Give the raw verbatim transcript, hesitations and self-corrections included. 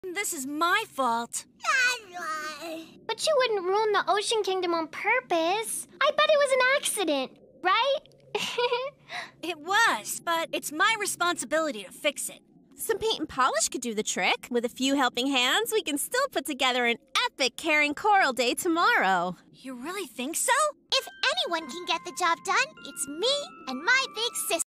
This is my fault. But you wouldn't ruin the Ocean Kingdom on purpose. I bet it was an accident, right? It was, but it's my responsibility to fix it. Some paint and polish could do the trick. With a few helping hands, we can still put together an epic caring coral day tomorrow. You really think so? If anyone can get the job done, it's me and my big sister.